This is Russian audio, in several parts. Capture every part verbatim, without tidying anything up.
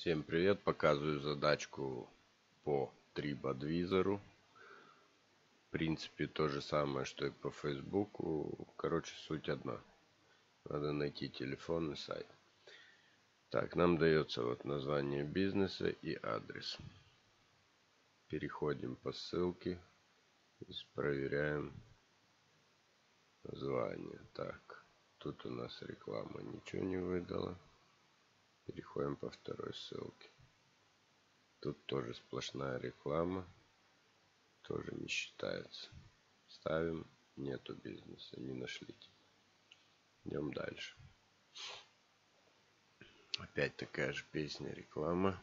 Всем привет! Показываю задачку по TripAdvisor. В принципе, то же самое, что и по Фейсбуку. Короче, суть одна. Надо найти телефонный сайт. Так, нам дается вот название бизнеса и адрес. Переходим по ссылке и проверяем название. Так, тут у нас реклама ничего не выдала. Переходим по второй ссылке. Тут тоже сплошная реклама. Тоже не считается. Ставим. Нету бизнеса. Не нашли. Идем дальше. Опять такая же песня, реклама.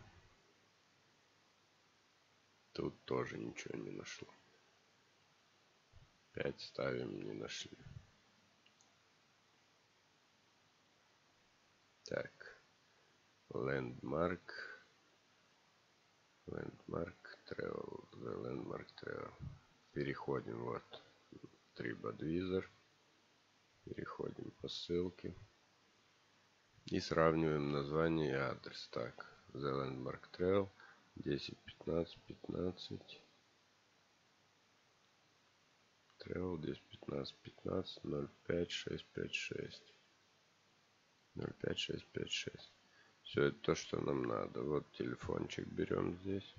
Тут тоже ничего не нашло. Опять ставим. Не нашли. Так. Landmark. Landmark Travel. The Landmark Travel. Переходим вот в TripAdvisor. Переходим по ссылке. И сравниваем название и адрес. Так. The Landmark Travel. десять, пятнадцать, пятнадцать. Travel десять, пятнадцать, пятнадцать, ноль пять, шесть, пять, шесть. ноль пять, шесть, пять, шесть. Все это то, что нам надо. Вот телефончик берем здесь.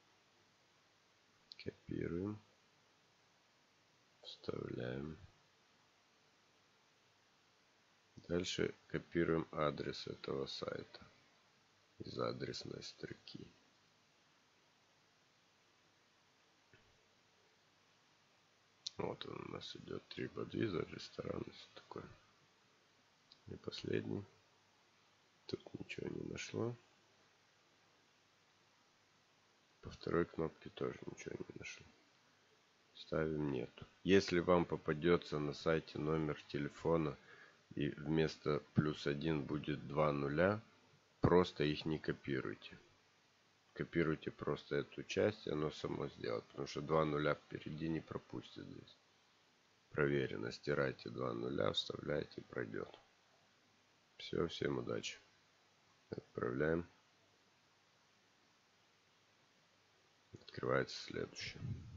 Копируем. Вставляем. Дальше копируем адрес этого сайта из адресной строки. Вот он у нас идет. TripAdvisor, ресторан, все такое. И последний. Тут ничего не нашло. По второй кнопке тоже ничего не нашло. Ставим нету. Если вам попадется на сайте номер телефона и вместо плюс один будет два нуля, просто их не копируйте. Копируйте просто эту часть, и оно само сделает. Потому что два нуля впереди не пропустит здесь. Проверено. Стирайте два нуля, вставляйте, пройдет. Все, всем удачи. Отправляем. Открывается следующее.